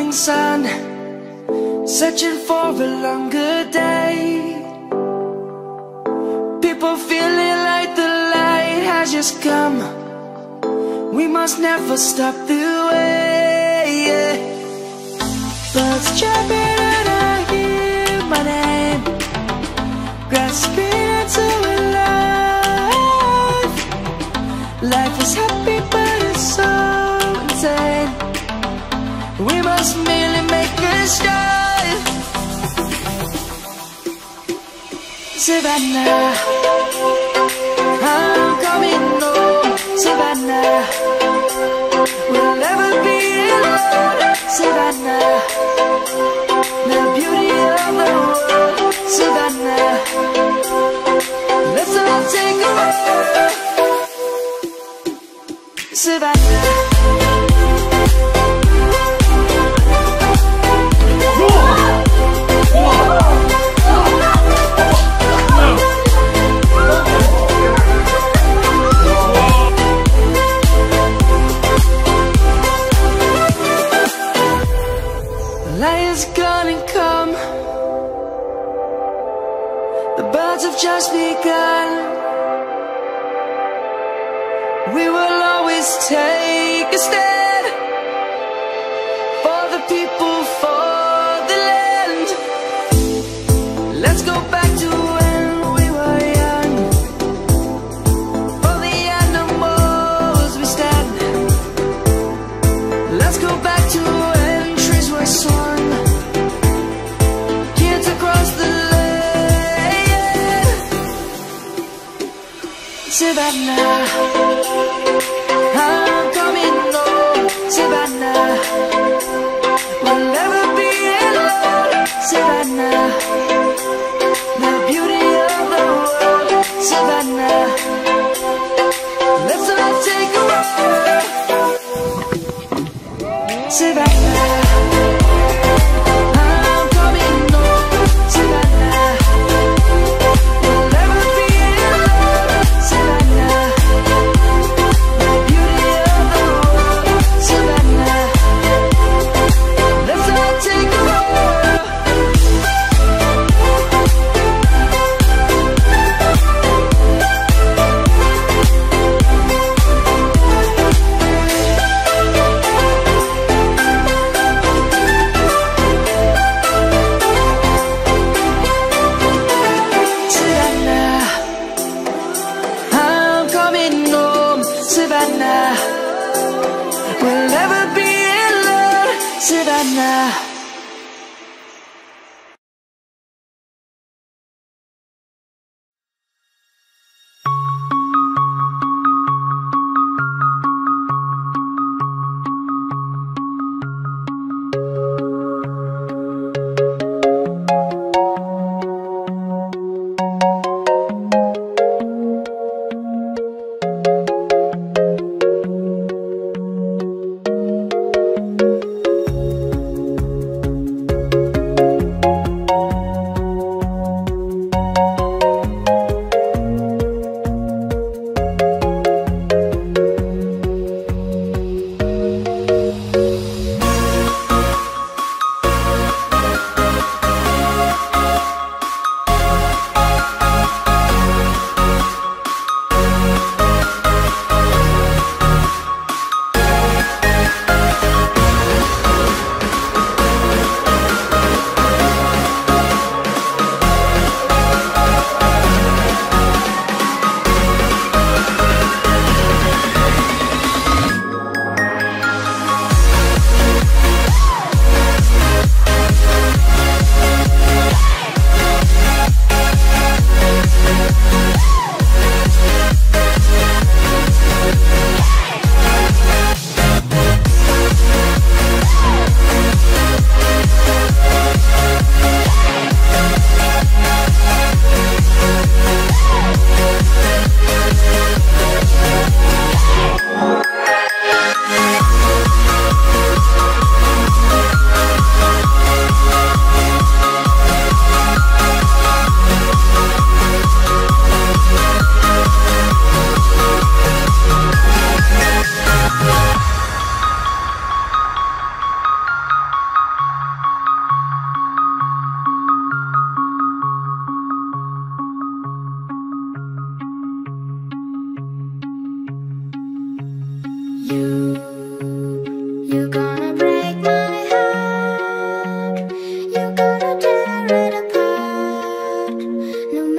morning sun, searching for a longer day. People feeling like the light has just come. We must never stop the way. Birds chirping and I hear my name, grasping into a life. Life is happy but it's so insane. We must merely make a start. Savannah, I'm coming home. Savannah, we'll never be alone. Savannah, the beauty of the world. Savannah, let's all take a walk. Savannah. Lion's gonna come. The birds have just begun. We will always take a stand for the people, for the land. Let's go back to when we were young. For the animals we stand. Let's go back to when trees were sown. Savannah, I'm coming home. Savannah, we'll never be alone. Savannah, the beauty of the world. Savannah, let's all take a walk. Savannah. Savannah, the beauty of the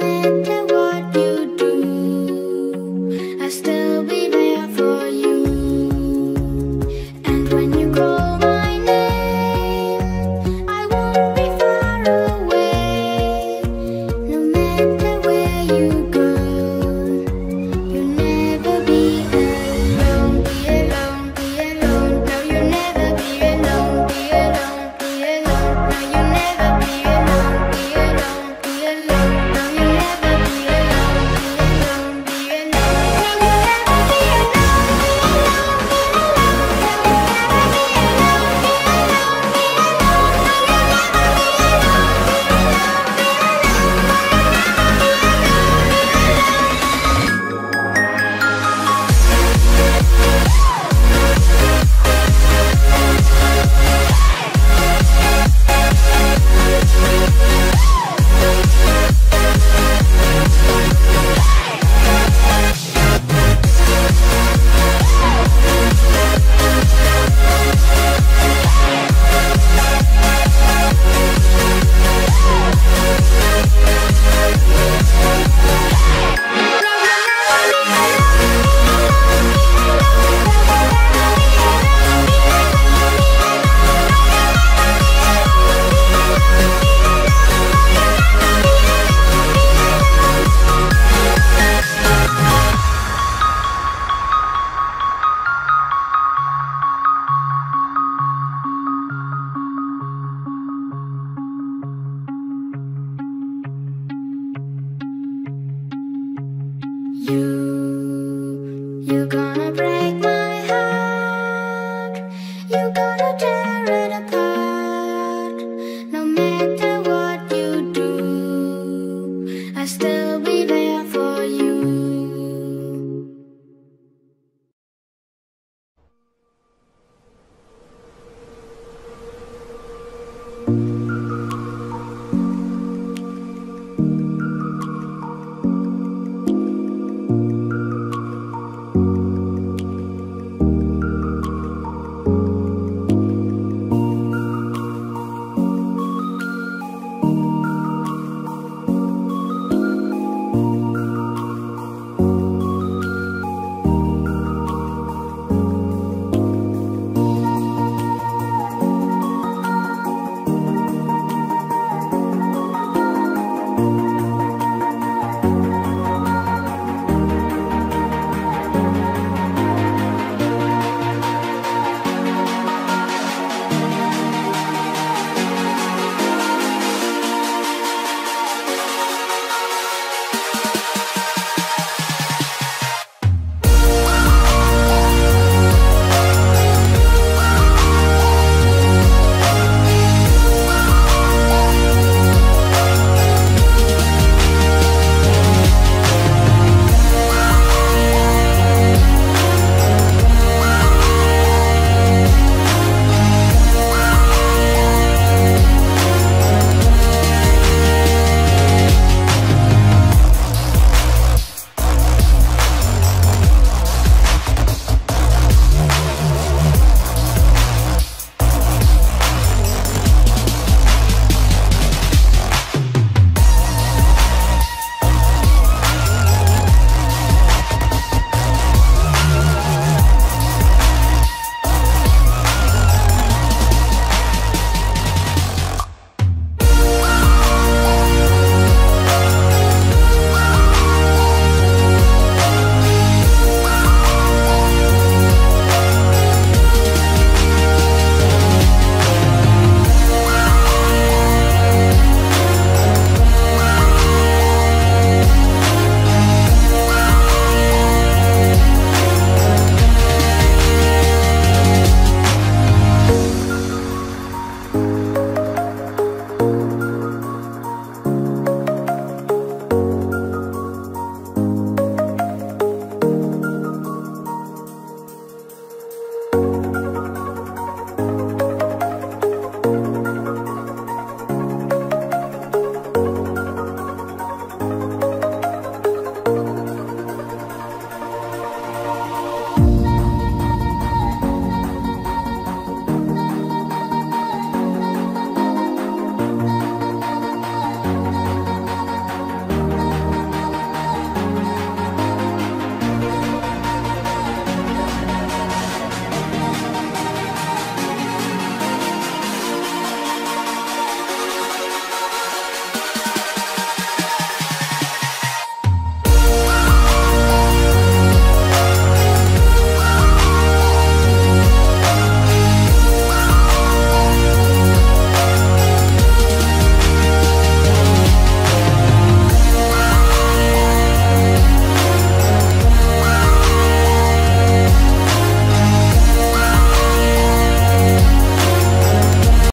matter what you do, I'll still be there for you. And when you call my name, I won't be far away. No matter where you go, you'll never be alone. Be alone, be alone. No, you'll never be alone. Be alone, be alone. No, you'll never be alone. Be alone, be alone. No, you'll never be alone. Be alone, be alone. No, you'll never be You're gonna break my heart. You're gonna tear it apart. No matter what you do, I still be